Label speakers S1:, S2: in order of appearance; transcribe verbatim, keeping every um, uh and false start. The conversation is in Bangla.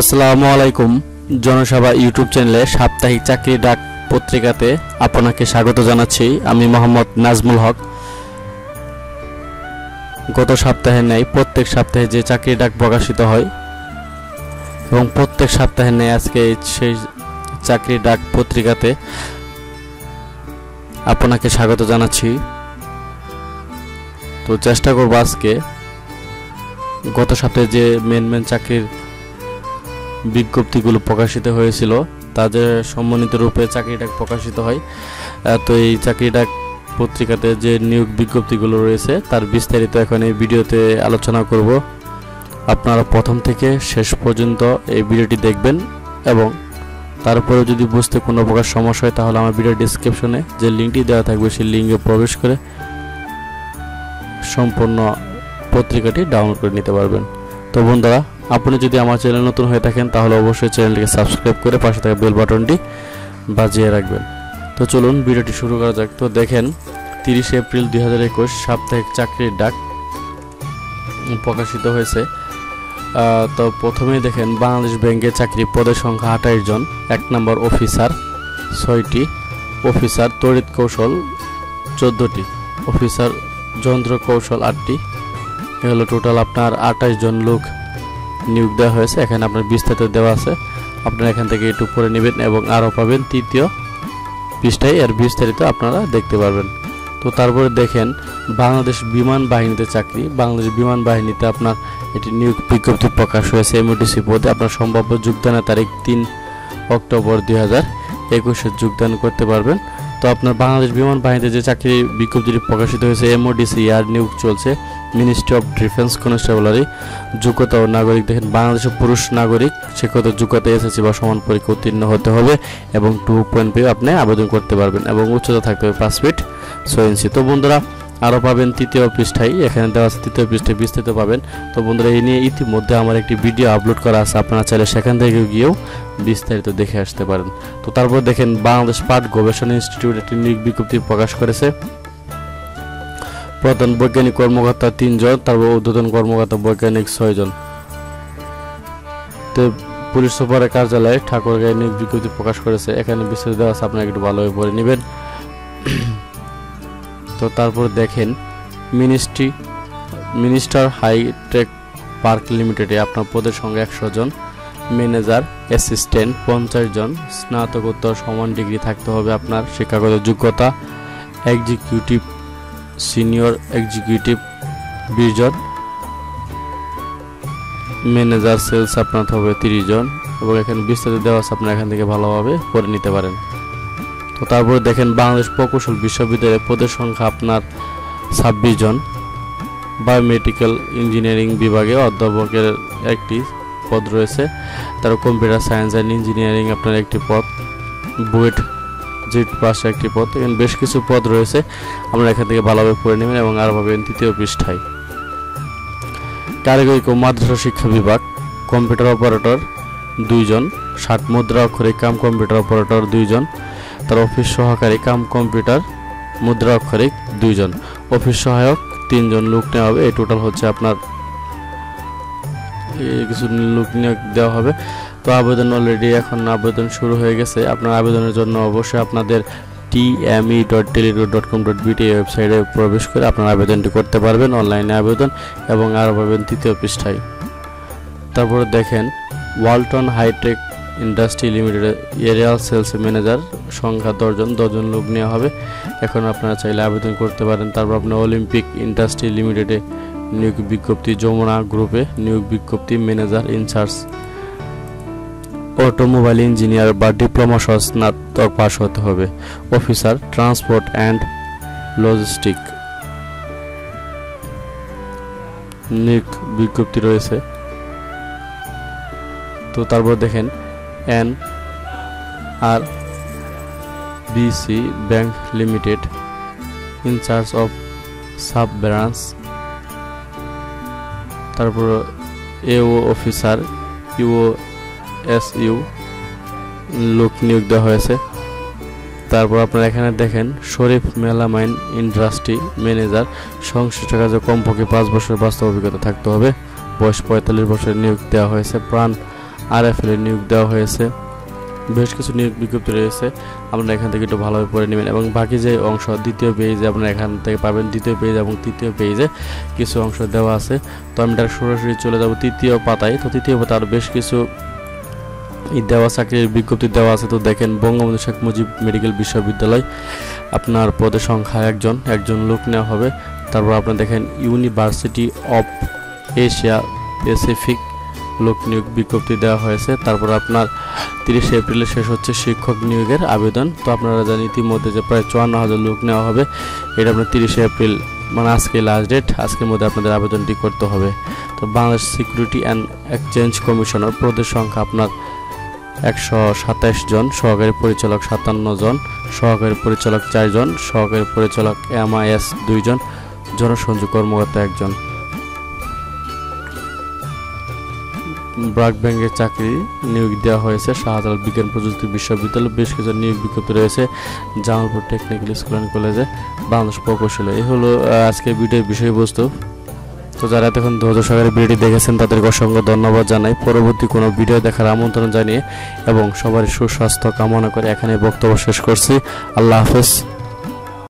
S1: আসসালামু আলাইকুম। জনসভা ইউটিউব চ্যানেলে সাপ্তাহিক চাকরি ডাক পত্রিকাতে আপনাকে স্বাগত জানাচ্ছি। আমি মোহাম্মদ নাজমুল হক। গত সপ্তাহে নেই প্রত্যেক সপ্তাহে যে চাকরি ডাক প্রকাশিত হয় এবং প্রত্যেক সপ্তাহে নেই আজকে সেই চাকরি ডাক পত্রিকাতে আপনাকে স্বাগত জানাচ্ছি। তো চেষ্টা করব আজকে গত সপ্তাহে যে মেন মেন চাকরির বিজ্ঞপ্তিগুলো প্রকাশিত হয়েছিল তাদের সম্মানিত রূপে চাকরি ডাক প্রকাশিত হয়। তো এই চাকরি ডাক পত্রিকাতে যে নিয়োগ বিজ্ঞপ্তিগুলো রয়েছে তার বিস্তারিত এখন এই ভিডিওতে আলোচনা করব। আপনারা প্রথম থেকে শেষ পর্যন্ত এই ভিডিওটি দেখবেন এবং তারপরে যদি বুঝতে কোনো প্রকার সমস্যা হয় তাহলে আমার ভিডিও ডেসক্রিপশনে যে লিঙ্কটি দেওয়া থাকবে সেই লিঙ্কে প্রবেশ করে সম্পূর্ণ পত্রিকাটি ডাউনলোড করে নিতে পারবেন। তো বন্ধুরা, আপনি যদি আমার চ্যানেল নতুন হয়ে থাকেন তাহলে অবশ্যই চ্যানেলটিকে সাবস্ক্রাইব করে পাশে থাকা বেল বাটনটি বাজিয়ে রাখবেন। তো চলুন ভিডিওটি শুরু করা যাক। তো দেখেন, তিরিশে এপ্রিল দুই হাজার একুশ সাপ্তাহিক চাকরির ডাক প্রকাশিত হয়েছে। তো প্রথমেই দেখেন, বাংলাদেশ ব্যাংকে চাকরি পদের সংখ্যা আঠাইশ জন। এক নম্বর অফিসার ছয়টি, অফিসার তড়িৎ কৌশল চোদ্দোটি, অফিসার যন্ত্র কৌশল আটটি। এগুলো টোটাল আপনার আঠাইশ জন লোক নিয়োগ দেওয়া হয়েছে। এখানে আপনার বিস্তারিত দেওয়া আছে, আপনারা এখান থেকে একটু পড়ে নেবেন এবং আরও পাবেন তৃতীয় পৃষ্ঠায় এর বিস্তারিত আপনারা দেখতে পারবেন। তো তারপরে দেখেন, বাংলাদেশ বিমান বাহিনীতে চাকরি। বাংলাদেশ বিমান বাহিনীতে আপনার এটি নিয়োগ বিজ্ঞপ্তি প্রকাশ হয়েছে এমওডিসি পদে। আপনার সম্ভাব্য যোগদানের তারিখ তিন অক্টোবর দুই হাজার একুশে যোগদান করতে পারবেন। তো আপনার বাংলাদেশ বিমান বাহিনীতে যে চাকরি বিজ্ঞপ্তিটি প্রকাশিত হয়েছে এমওডিসি আর নিয়োগ চলছে মিনিস্ট্রি অফ ডিফেন্স কনস্টেবলারি। যোগ্যতা ও নাগরিক দেখেন, বাংলাদেশের পুরুষ নাগরিক শিক্ষত যোগ্যতা এসএসসি বা সমান পরীক্ষা উত্তীর্ণ হতে হবে এবং টু পয়েন্ট পেয়ে আপনি আবেদন করতে পারবেন এবং উচ্চতা থাকতে হবে পাঁচ ফিট ছয় ইঞ্চি। তো বন্ধুরা, আরও পাবেন তৃতীয় পৃষ্ঠায়, এখানে দেওয়া আছে তৃতীয় পৃষ্ঠায় বিস্তারিত পাবেন। তো বন্ধুরা, এই নিয়ে ইতিমধ্যে আমার একটি ভিডিও আপলোড করা আছে, আপনারা চাইলে সেখান থেকে গিয়েও বিস্তারিত দেখে আসতে পারেন। তো তারপর দেখেন, বাংলাদেশ পাট গবেষণা ইনস্টিটিউট একটি নিয়োগ বিজ্ঞপ্তি প্রকাশ করেছে। প্রধান বৈজ্ঞানিক কর্মকর্তা তিনজন, তারপর ঊর্ধ্বতন কর্মকর্তা বৈজ্ঞানিক ছয়জন। তো পুলিশ সুপারের কার্যালয়ে ঠাকুরগাঁয়ে নিয়োগ বিজ্ঞপ্তি প্রকাশ করেছে। এখানে বিস্তারিত দেওয়া আছে, আপনারা একটু ভালোভাবে পড়ে নেবেন। তো তারপর দেখেন, মিনিস্ট্রি মিনিস্টার হাইটেক পার্ক লিমিটেডে আপনার পদের সঙ্গে একশো জন, ম্যানেজার অ্যাসিস্ট্যান্ট পঞ্চাশ জন, স্নাতকোত্তর সমান ডিগ্রি থাকতে হবে আপনার শিক্ষাগত যোগ্যতা। এক্সিকিউটিভ সিনিয়র এক্সিকিউটিভ বিশ জন, ম্যানেজার সেলস আপনার হবে তিরিশ জন এবং এখানে বিস্তারিত দেওয়া আছে, আপনারা এখান থেকে ভালোভাবে পড়ে নিতে পারেন। তো তারপরে দেখেন, বাংলাদেশ প্রকৌশল বিশ্ববিদ্যালয়ের পদের সংখ্যা আপনার ছাব্বিশ জন। বায়োমেডিক্যাল ইঞ্জিনিয়ারিং বিভাগে অধ্যাপকের একটি পদ রয়েছে। তার কম্পিউটার সায়েন্স অ্যান্ড ইঞ্জিনিয়ারিং আপনার একটি পদ, বুয়েট জিট পাশে একটি পদ। এখানে বেশ কিছু পদ রয়েছে, আমরা এখান থেকে ভালোভাবে পড়ে নেবেন এবং আরও পাবেন তৃতীয় পৃষ্ঠায়। কারিগরি ও মাদ্রাসা শিক্ষা বিভাগ, কম্পিউটার অপারেটর দুইজন, ষাট মুদ্রা অক্ষরিক কাম কম্পিউটার অপারেটর দুইজন, তার অফিস সহকারী কাম কম্পিউটার মুদ্রা অক্ষরিক দুইজন, অফিস সহায়ক তিনজন লোক নেওয়া হবে। এই টোটাল হচ্ছে আপনার কিছু লোক নিয়োগ দেওয়া হবে। তো আবেদন অলরেডি এখন আবেদন শুরু হয়ে গেছে। আপনার আবেদনের জন্য অবশ্যই আপনাদের T M E dot teletalk dot com dot BD ওয়েবসাইটে প্রবেশ করে আপনার আবেদনটি করতে পারবেন, অনলাইনে আবেদন, এবং আরও পাবেন তৃতীয় পৃষ্ঠায়। তারপরে দেখেন, Walton hitech industry limited area sales manager সংখ্যা দশজন, দশজন লোক নেওয়া হবে। এখন আপনারা চাইলে আবেদন করতে পারেন। তারপর আপনার অলিম্পিক ইন্ডাস্ট্রি লিমিটেডে নিয়োগ বিজ্ঞপ্তি, যমুনা গ্রুপে নিয়োগ বিজ্ঞপ্তি ম্যানেজার ইনচার্জ অটোমোবাইল ইঞ্জিনিয়ার বা ডিপ্লোমা সহ স্নাতক পাস হতে হবে। অফিসার ট্রান্সপোর্ট অ্যান্ড লজিস্টিক নিয়োগ বিজ্ঞপ্তি রয়েছে। তো তারপর দেখেন, N R BC bank limited incharge of sub branch. তারপর AO officer U S U লোক নিয়োগ দেওয়া হয়েছে। তারপর আপনারা এখানে দেখেন, শরীফ মেলামাইন ইন্ডাস্ট্রি ম্যানেজার, সংশ্লিষ্ট কাজে কমপক্ষে পাঁচ বছর বাস্তব অভিজ্ঞতা থাকতে হবে, বয়স পঁয়তাল্লিশ বছর নিয়োগ দেওয়া হয়েছে। প্রাণ আর এফ এল এর নিয়োগ দেওয়া হয়েছে। বেশ কিছু নিয়োগ বিজ্ঞপ্তি রয়েছে, আপনারা এখান থেকে একটু ভালোভাবে পড়ে নেবেন। এবং বাকি যে অংশ দ্বিতীয় পেজে আপনারা এখান থেকে পাবেন, দ্বিতীয় পেজ এবং তৃতীয় পেজে কিছু অংশ দেওয়া আছে। তো আমি ডাইরেক্ট সরাসরি চলে যাব তৃতীয় পাতায়। তো তৃতীয় পাতায় আরও বেশ কিছু দেওয়া চাকরির বিজ্ঞপ্তি দেওয়া আছে। তো দেখেন, বঙ্গবন্ধু শেখ মুজিব মেডিকেল বিশ্ববিদ্যালয়, আপনার পদের সংখ্যা একজন একজন লোক নেওয়া হবে। তারপর আপনার দেখেন ইউনিভার্সিটি অফ এশিয়া প্যাসিফিক লোক নিয়োগ বিজ্ঞপ্তি দেওয়া হয়েছে। তারপর আপনার তিরিশে এপ্রিলে শেষ হচ্ছে শিক্ষক নিয়োগের আবেদন। তো আপনারা জানেন ইতিমধ্যে যে প্রায় চুয়ান্ন হাজার লোক নেওয়া হবে, এটা আপনার তিরিশে এপ্রিল মানে আজকে লাস্ট ডেট, আজকের মধ্যে আপনাদের আবেদনটি করতে হবে। তো Bangladesh security and exchange commissioner পদের সংখ্যা আপনার একশো সাতাইশ জন, সহকারী পরিচালক সাতান্ন জন, সহকারী পরিচালক চারজন, সহকারী পরিচালক এম আই এস দুইজন, জনসংযোগ কর্মকর্তা একজন। ব্র্যাক ব্যাংকের চাকরি নিয়োগ দেওয়া হয়েছে শাহজালাল বিজ্ঞান প্রযুক্তি বিশ্ববিদ্যালয়। বেশ কিছু নিয়োগ বিজ্ঞপ্তি রয়েছে জামালপুর টেকনিক্যাল স্কুল অ্যান্ড কলেজে, বাংলাদেশ প্রকৌশলে। এই হলো আজকে ভিডিওর বিষয়বস্তু। তো যারা এতক্ষণ ধৈর্য সহকারে ভিডিওটি দেখেছেন তাদেরকে অসংখ্য ধন্যবাদ জানাই। পরবর্তী কোনো ভিডিও দেখার আমন্ত্রণ জানিয়ে এবং সবার সুস্বাস্থ্য কামনা করে এখানে বক্তব্য শেষ করছি। আল্লাহ হাফেজ।